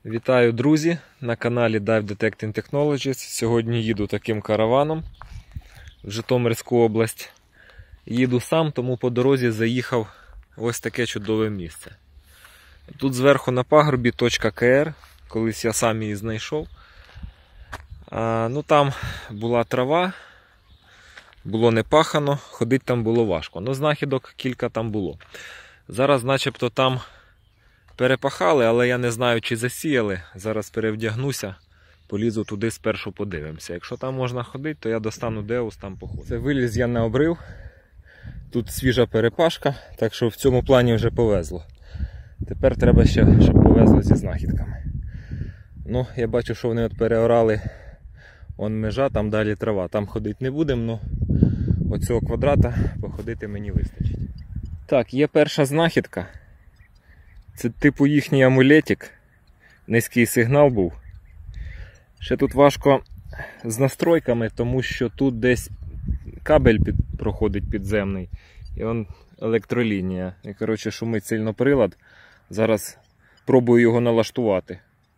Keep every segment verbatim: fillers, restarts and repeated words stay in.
Вітаю, друзі, на каналі Dive Detecting Technologies. Сьогодні їду таким караваном в Житомирську область. Їду сам, тому по дорозі заїхав ось таке чудове місце. Тут зверху на пагорбі точка КР, колись я сам її знайшов. А, ну там була трава, було не пахано, ходити там було важко. Ну знахідок кілька там було. Зараз начебто там перепахали, але я не знаю, чи засіяли. Зараз перевдягнуся, полізу туди, спершу подивимося. Якщо там можна ходити, то я достану деус, там походу. Це виліз я на обрив. Тут свіжа перепашка, так що в цьому плані вже повезло. Тепер треба ще, щоб повезло зі знахідками. Ну, я бачу, що вони от переорали. Вон межа, там далі трава. Там ходити не будемо, але оцього квадрата походити мені вистачить. Так, є перша знахідка. Це типу їхній амулетик. Низький сигнал був. Ще тут важко з настройками, тому що тут десь кабель під, проходить підземний. І он електролінія. І, коротше, шумить сильно прилад. Зараз пробую його налаштувати.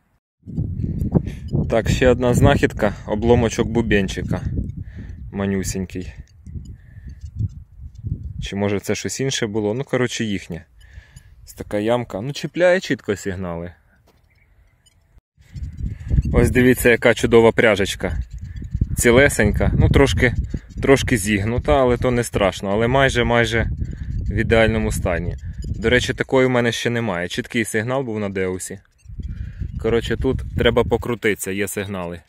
Так, ще одна знахідка. Обломочок бубенчика. Манюсенький. Чи може це щось інше було? Ну, коротше, їхнє. Ось така ямка. Ну, чіпляє чітко сигнали. Ось дивіться, яка чудова пряжечка. Цілесенька. Ну, трошки, трошки зігнута, але то не страшно. Але майже-майже в ідеальному стані. До речі, такої в мене ще немає. Чіткий сигнал був на деусі. Коротше, тут треба покрутитися, є сигнали.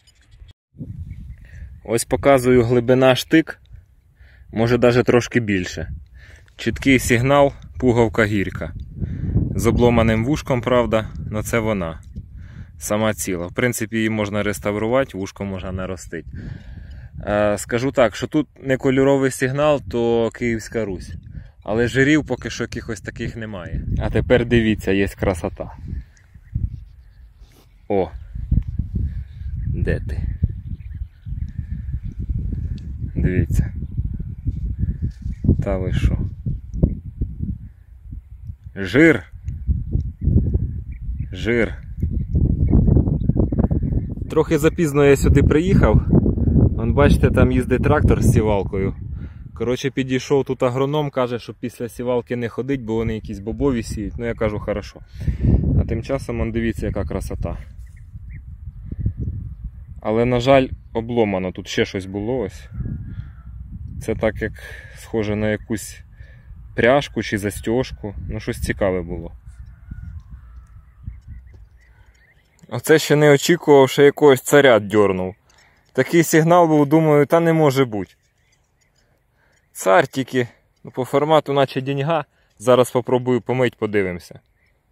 Ось показую глибина штик. Може навіть трошки більше. Чіткий сигнал, пуговка гірка. З обломаним вушком, правда, але це вона. Сама ціла. В принципі, її можна реставрувати, вушко можна наростити. Е, скажу так, що тут не кольоровий сигнал, то Київська Русь. Але жирів поки що якихось таких немає. А тепер дивіться, є красота. О! Де ти? Дивіться. Та ви що? Жир. Жир. Трохи запізно я сюди приїхав. Вон, бачите, там їздить трактор з сівалкою. Коротше, підійшов тут агроном, каже, що після сівалки не ходить, бо вони якісь бобові сіють. Ну, я кажу, хорошо. А тим часом, вон, дивіться, яка красота. Але, на жаль, обломано. Тут ще щось було ось. Це так, як схоже на якусь пряжку чи застіжку. Ну, щось цікаве було. Оце ще не очікував, що якогось царя дьорнув. Такий сигнал був, думаю, та не може бути. Цар тільки, ну, по формату наче деньга. Зараз спробую помить, подивимося.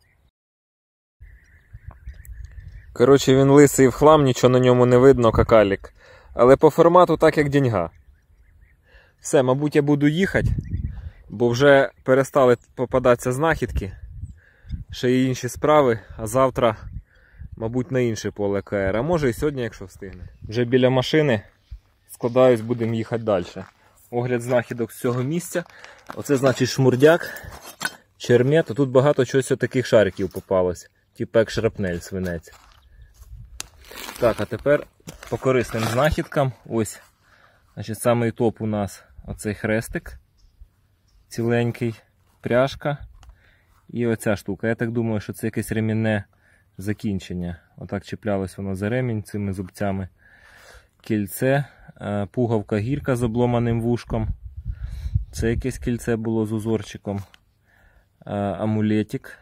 Коротше, він лисий в хлам, нічого на ньому не видно, какалік. Але по формату так, як деньга. Все, мабуть, я буду їхати, бо вже перестали попадатися знахідки. Ще є інші справи, а завтра, мабуть, на інше поле КР. А може і сьогодні, якщо встигне. Вже біля машини, складаюсь, будемо їхати далі. Огляд знахідок з цього місця. Оце значить шмурдяк, чермет. Тут багато чогось таких шариків попалось. Типу як шрапнель, свинець. Так, а тепер по корисним знахідкам. Ось, значить, самий топ у нас оцей хрестик. Ціленький, пряжка. І оця штука. Я так думаю, що це якесь ремінне закінчення. Отак чіплялось воно за ремінь цими зубцями. Кільце, пуговка гірка з обломаним вушком. Це якесь кільце було з узорчиком. Амулетик.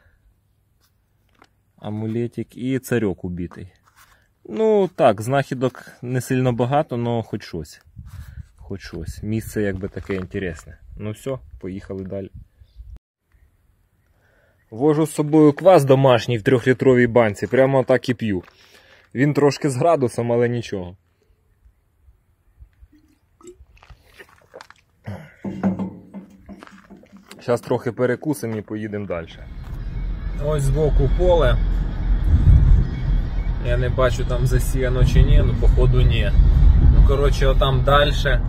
Амулетик і царьок убитий. Ну так, знахідок не сильно багато, але хоч щось. Хоч щось. Місце якби таке інтересне. Ну все, поїхали далі. Вожу з собою квас домашній в трьохлітровій банці. Прямо так і п'ю. Він трошки з градусом, але нічого. Зараз трохи перекусимо і поїдемо далі. Ось збоку поле. Я не бачу, там засіяно чи ні, ну походу ні. Ну коротше, отам далі.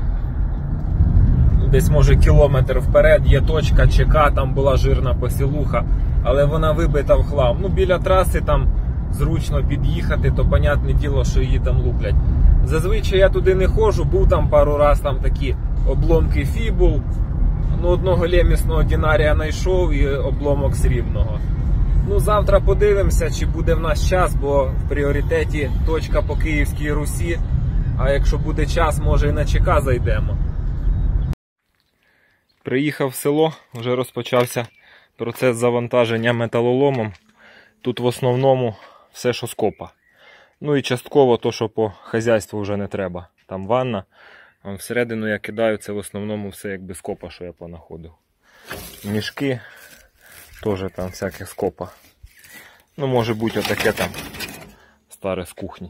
Десь може кілометр вперед є точка ЧК, там була жирна посілуха. Але вона вибита в хлам. Ну біля траси там зручно під'їхати, то понятне діло, що її там луплять. Зазвичай я туди не ходжу, був там пару раз там такі обломки фібул. Ну, одного лемісного динарія знайшов і обломок срібного. Ну, завтра подивимося, чи буде в нас час, бо в пріоритеті точка по Київській Русі. А якщо буде час, може і на ЧК зайдемо. Приїхав в село, вже розпочався процес завантаження металоломом. Тут в основному все, що з копа. Ну і частково то, що по хазяйству вже не треба. Там ванна. А всередину я кидаю, це в основному все якби з копа, що я понаходив. Мішки теж там всяке з копа. Ну, може бути отаке там старе з кухні.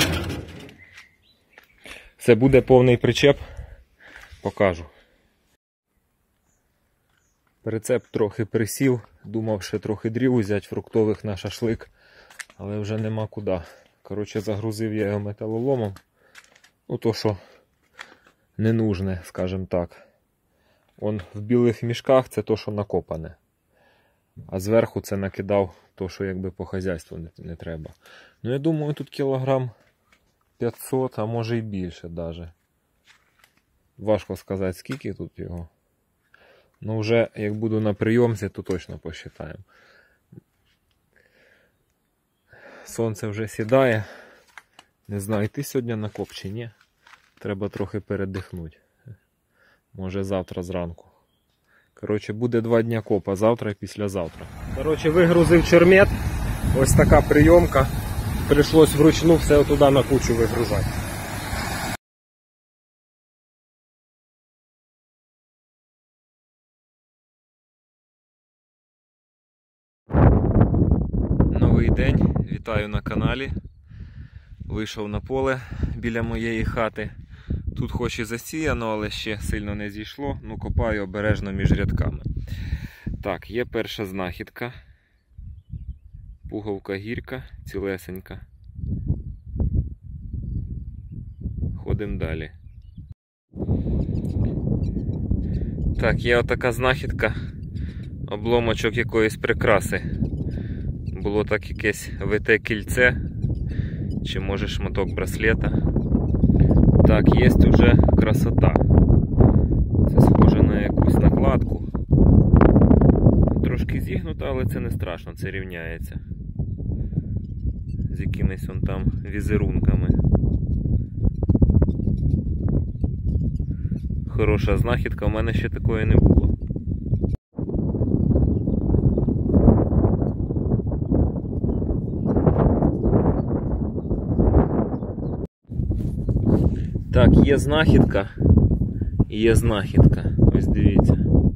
Це буде повний причеп, покажу. Прицеп трохи присів, думав ще трохи дрів взяти фруктових на шашлик, але вже нема куди. Коротше, загрузив я його металоломом. Ну то, що не нужне, скажімо так. Он в білих мішках це то, що накопане. А зверху це накидав то, що якби по хазяйству не, не треба. Ну я думаю, тут кілограм п'ятсот, а може і більше даже. Важко сказати, скільки тут його. Ну вже як буду на прийомці, то точно посчитаємо. Сонце вже сідає. Не знаю, йти сьогодні на коп чи ні. Треба трохи передихнути. Може завтра зранку. Коротше, буде два дня копа, завтра і післязавтра. Коротше, вигрузив чермет. Ось така прийомка. Прийшлось вручну все туди на кучу вигружати. Новий день, вітаю на каналі. Вийшов на поле біля моєї хати. Тут хоч і засіяно, але ще сильно не зійшло. Ну, копаю обережно між рядками. Так, є перша знахідка. Пуговка гірка, цілесенька. Ходимо далі. Так, є отака знахідка. Обломочок якоїсь прикраси. Було так якесь вите кільце. Чи може шматок браслета. Так, є вже красота. Це схоже на якусь накладку. Трошки зігнута, але це не страшно, це рівняється. З якимись он там візерунками. Хороша знахідка, у мене ще такої не було. Так, є знахідка і є знахідка. Ось дивіться.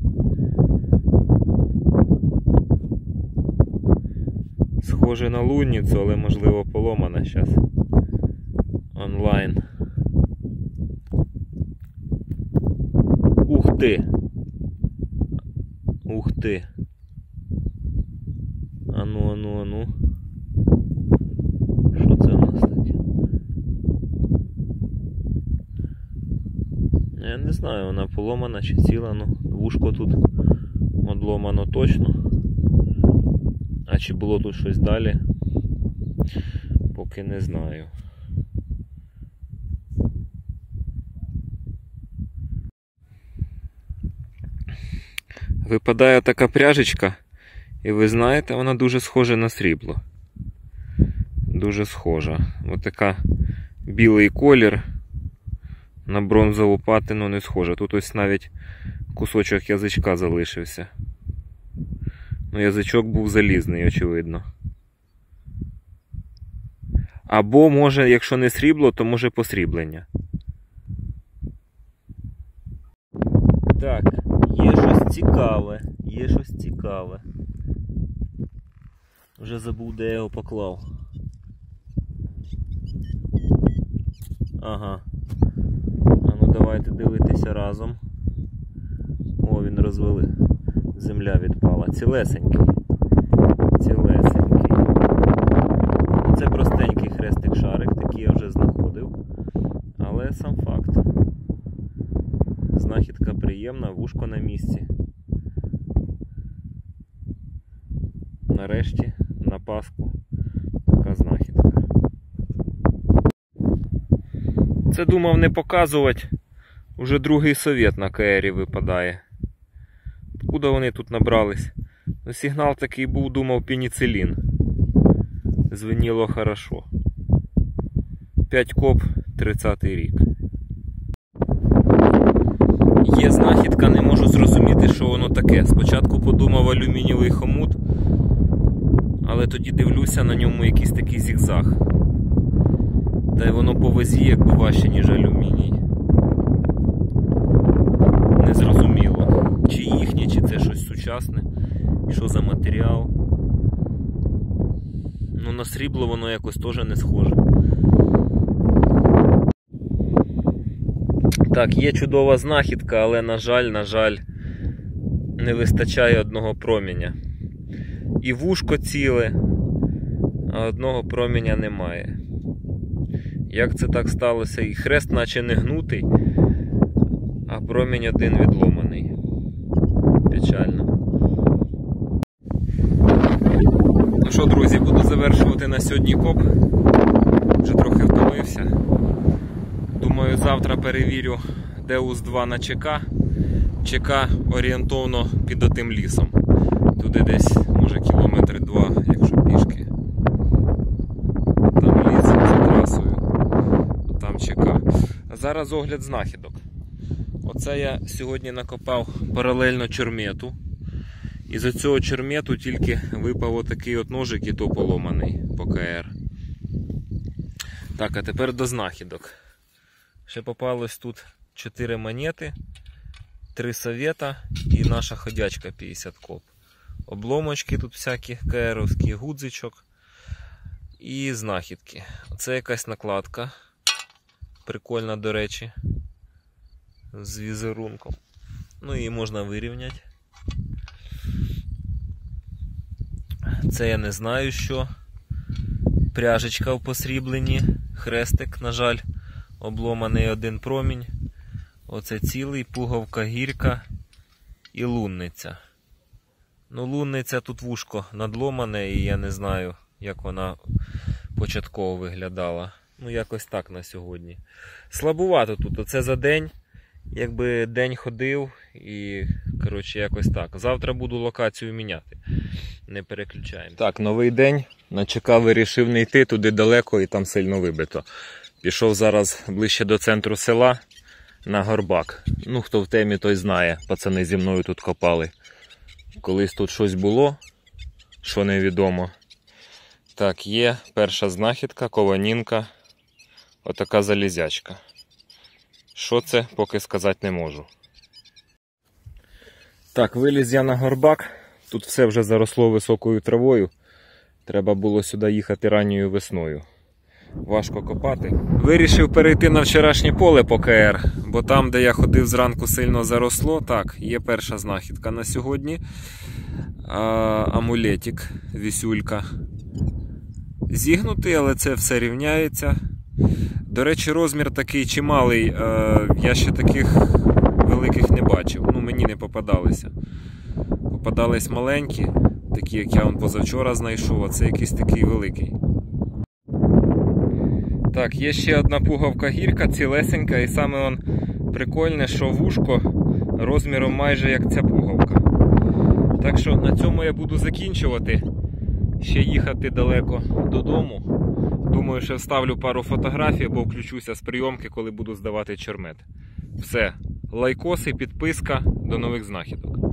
Схоже на лунницю, але можливо поломана зараз. Онлайн. Ух ти! Ух ти! Ану, ану, ану. Що це у нас таке? Я не знаю, вона поломана чи ціла, ну вушко тут одломано точно. А чи було тут щось далі? Поки не знаю. Випадає така пряжечка, і ви знаєте, вона дуже схожа на срібло. Дуже схожа. Ось така білий колір. На бронзову патину не схожа. Тут ось навіть кусочок язичка залишився. Ну, язичок був залізний, очевидно. Або, може, якщо не срібло, то може посріблення. Так, є щось цікаве. Є щось цікаве. Вже забув, де я його поклав. Ага. А ну давайте дивитися разом. О, він розвели. Земля відпала. Цілесенький. Цілесенький. Це простенький хрестик-шарик, такий я вже знаходив. Але сам факт. Знахідка приємна, вушко на місці. Нарешті, на Пасху, така Це думав не показувати. Уже другий совет на КРі випадає. Откуда вони тут набрались? Ну, сигнал такий був, думав, пеніцилін. Звеніло хорошо. п'ять коп, тридцятий рік. Є знахідка, не можу зрозуміти, що воно таке. Спочатку подумав алюмінієвий хомут, але тоді дивлюся, на ньому якийсь такий зігзаг. Та й воно по вазі якби важче, ніж алюміній. Не зрозуміло, чи їхнє, чи це щось сучасне, що за матеріал. Ну на срібло воно якось теж не схоже. Так, є чудова знахідка, але на жаль, на жаль, не вистачає одного проміння. І вушко ціле, а одного проміння немає. Як це так сталося? І хрест наче не гнутий, а промінь один відломаний. Печально. Ну що, друзі, буду завершувати на сьогодні коп. Вже трохи втомився. Думаю, завтра перевірю Деус два на ЧК. ЧК орієнтовно під отим лісом. Туди десь, може, кілометри два, якщо пішки. Там ліс за трасою. Там ЧК. А зараз огляд знахідок. Оце я сьогодні накопав паралельно чормету. І з цього чормету тільки випав отакий от ножик, і то поломаний по КР. Так, а тепер до знахідок. Ще попалось тут чотири монети, три совета і наша ходячка п'ятдесят коп. Обломочки тут всякі КРовські, гудзичок і знахідки. Це якась накладка. Прикольна, до речі, з візерунком. Ну, її можна вирівняти. Це я не знаю що. Пряжечка в посрібленні, хрестик, на жаль, обломаний один промінь. Оце цілий, пуговка, гірка і лунниця. Ну, лунниця тут вушко надломане, і я не знаю, як вона початково виглядала. Ну, якось так на сьогодні. Слабувато тут, оце за день. Якби день ходив і, коротше, якось так. Завтра буду локацію міняти. Не переключаємо. Так, новий день. На ЧК вирішив не йти, туди далеко і там сильно вибито. Пішов зараз ближче до центру села на горбак. Ну, хто в темі, той знає. Пацани зі мною тут копали. Колись тут щось було, що невідомо. Так, є перша знахідка, кованінка. Отака залізячка. Що це, поки сказати не можу. Так, виліз я на горбак. Тут все вже заросло високою травою. Треба було сюди їхати ранньою весною. Важко копати. Вирішив перейти на вчорашнє поле по КР, бо там, де я ходив зранку, сильно заросло. Так, є перша знахідка на сьогодні. А, амулетик, вісюлька. Зігнутий, але це все рівняється. До речі, розмір такий чималий. Я ще таких великих не бачив. Ну, мені не попадалися. Попадались маленькі, такі, як я вон позавчора знайшов, а це якийсь такий великий. Так, є ще одна пуговка гірка, цілесенька, і саме он прикольне, що вушко розміром майже як ця пуговка. Так що на цьому я буду закінчувати. Ще їхати далеко додому. Думаю, що вставлю пару фотографій, або включуся з прийомки, коли буду здавати чормет. Все, лайкоси, підписка, до нових знахідок.